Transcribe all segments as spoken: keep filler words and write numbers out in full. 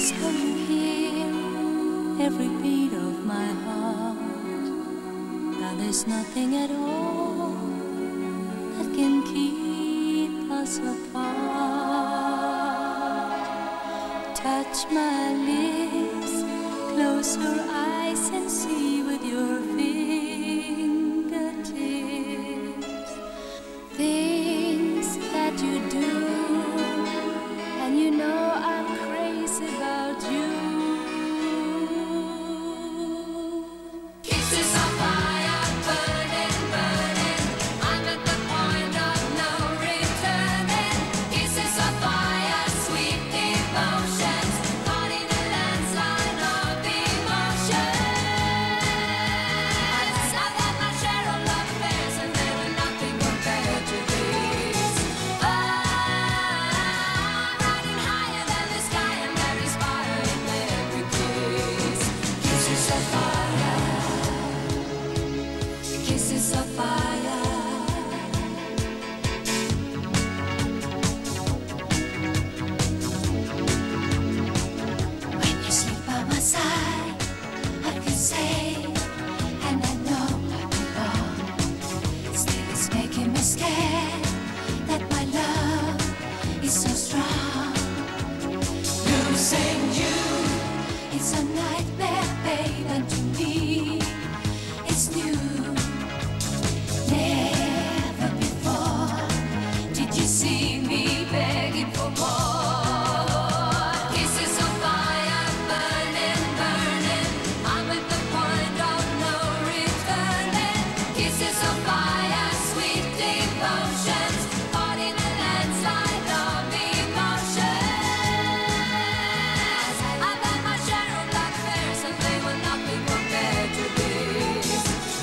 So you hear every beat of my heart. Now there's nothing at all that can keep us apart. Touch my lips, close your eyes and see with your fingertips things that you do, and you know I'm crazy about you. Kisses of fire, burning, burning. I'm at the point of no returning. Kisses of fire, sweet devotions, caught in a landslide of emotions. I've had my share of love affairs, and they were nothing compared to these. Oh, I'm riding higher than the sky, and there is fire in every kiss. Kisses of fire, kisses of fire. When you sleep by my side, I can say, and I know I belong. Still it's making me scared that my love is so strong. Losing you, it's a nightmare, babe, and to me it's new. Never before did you see me begging for more. Kisses of fire, burning, burning. I'm at the point of no returning. Kisses of fire, sweet devotions, caught in a landslide of emotions. I've had my share of black affairs, and they were nothing compared to these.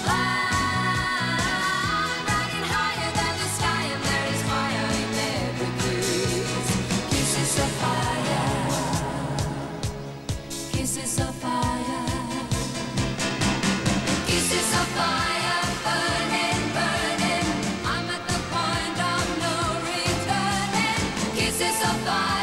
I'm riding higher than the sky, and there is fire in every kiss. Kisses of fire, kisses of fire, kisses of fire, burning, burning. I'm at the point of no returning. Kisses of fire.